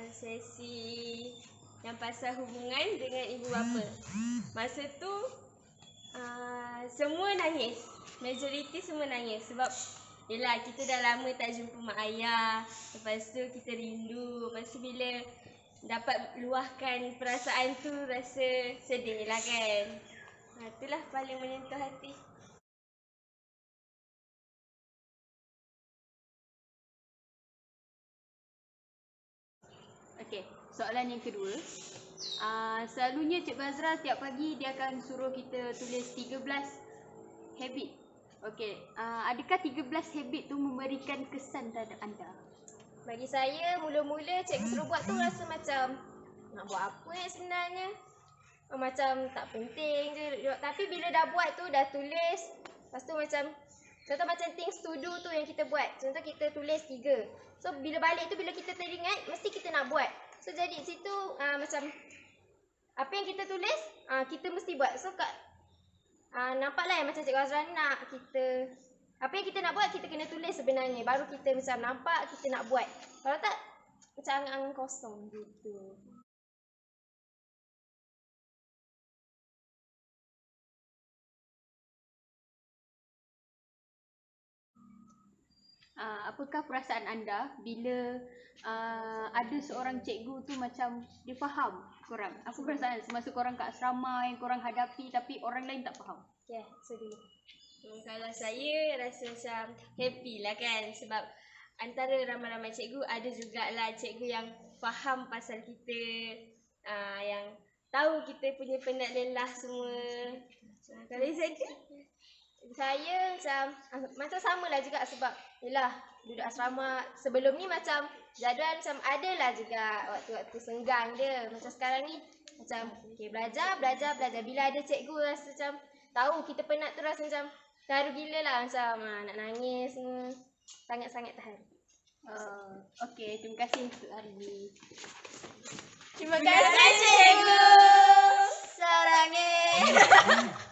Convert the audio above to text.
sesi yang pasal hubungan dengan ibu bapa. Masa tu semua nangis. Majoriti semua nangis sebab yelah kita dah lama tak jumpa mak ayah. Lepas tu kita rindu. Lepas tu bila dapat luahkan perasaan tu rasa sedih lah kan. Itulah paling menyentuh hati. Okey, soalan yang kedua. Selalunya Cikgu Azra tiap pagi dia akan suruh kita tulis 13 habit. Okey, adakah 13 habit tu memberikan kesan terhadap anda? Bagi saya mula-mula cikgu suruh buat tu rasa macam nak buat apa sebenarnya. Macam tak penting je. Tapi bila dah buat tu, dah tulis. Lepas tu macam contoh macam things to do tu yang kita buat. Contoh kita tulis 3. So bila balik tu, bila kita teringat, mesti kita nak buat. So jadi situ macam apa yang kita tulis, kita mesti buat. So nampaklah yang macam Cikgu Azra nak kita, apa yang kita nak buat kita kena tulis sebenarnya. Baru kita macam nampak kita nak buat. Kalau tak macam angan-angan kosong gitu. Apakah perasaan anda bila ada seorang cikgu tu macam dia faham korang? Apa perasaan semasa korang kat asrama yang korang hadapi tapi orang lain tak faham? Okay, sedih. Kalau saya rasa macam happy lah kan. Sebab antara ramai-ramai cikgu ada jugalah cikgu yang faham pasal kita, yang tahu kita punya penat lelah semua. Kalau saya macam samalah juga sebab yelah duduk asrama sebelum ni macam jadual macam adalah juga waktu-waktu senggang dia. Macam sekarang ni macam okay, belajar. Bila ada cikgu rasa macam tahu kita penat tu rasa macam terharu gila lah. Macam nak nangis semua. Sangat-sangat terharu. Okey, terima kasih untuk hari ini. Terima kasih cikgu. Sarangnya.